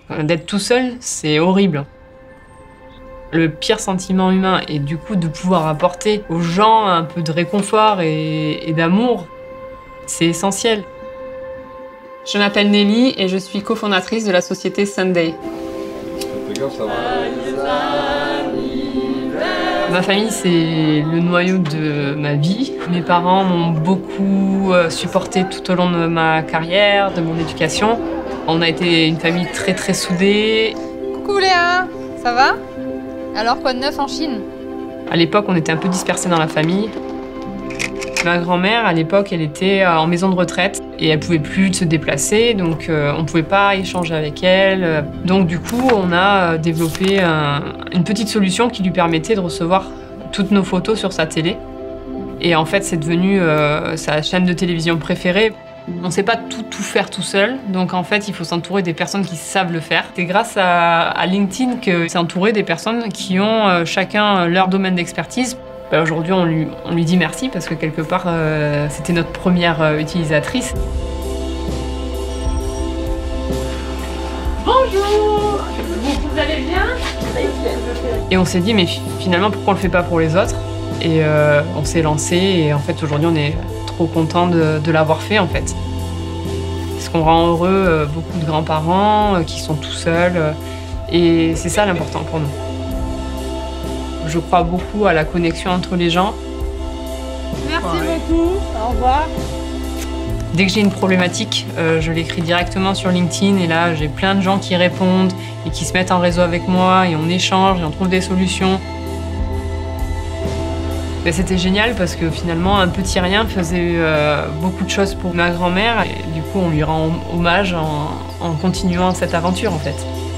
D'être tout seul, c'est horrible. Le pire sentiment humain est du coup de pouvoir apporter aux gens un peu de réconfort et d'amour. C'est essentiel. Je m'appelle Nelly et je suis cofondatrice de la société Sunday. Ça va. Ma famille, c'est le noyau de ma vie. Mes parents m'ont beaucoup supporté tout au long de ma carrière, de mon éducation. On a été une famille très très soudée. Coucou Léa, ça va? Alors quoi de neuf en Chine? À l'époque, on était un peu dispersés dans la famille. Ma grand-mère, à l'époque, elle était en maison de retraite et elle pouvait plus se déplacer, donc on pouvait pas échanger avec elle. Donc du coup, on a développé une petite solution qui lui permettait de recevoir toutes nos photos sur sa télé. Et en fait, c'est devenu sa chaîne de télévision préférée. On ne sait pas tout faire tout seul, donc en fait, il faut s'entourer des personnes qui savent le faire. C'est grâce à LinkedIn que c'est entouré des personnes qui ont chacun leur domaine d'expertise. Aujourd'hui, on lui dit merci parce que quelque part, c'était notre première utilisatrice. Bonjour! Vous allez bien? Et on s'est dit, mais finalement, pourquoi on le fait pas pour les autres? Et on s'est lancé et en fait, aujourd'hui, on est trop content de l'avoir fait en fait. Parce qu'on rend heureux beaucoup de grands-parents qui sont tout seuls et c'est ça l'important pour nous. Je crois beaucoup à la connexion entre les gens. Merci beaucoup, au revoir. Dès que j'ai une problématique, je l'écris directement sur LinkedIn et là, j'ai plein de gens qui répondent et qui se mettent en réseau avec moi et on échange et on trouve des solutions. C'était génial parce que finalement, un petit rien faisait beaucoup de choses pour ma grand-mère et du coup, on lui rend hommage en continuant cette aventure en fait.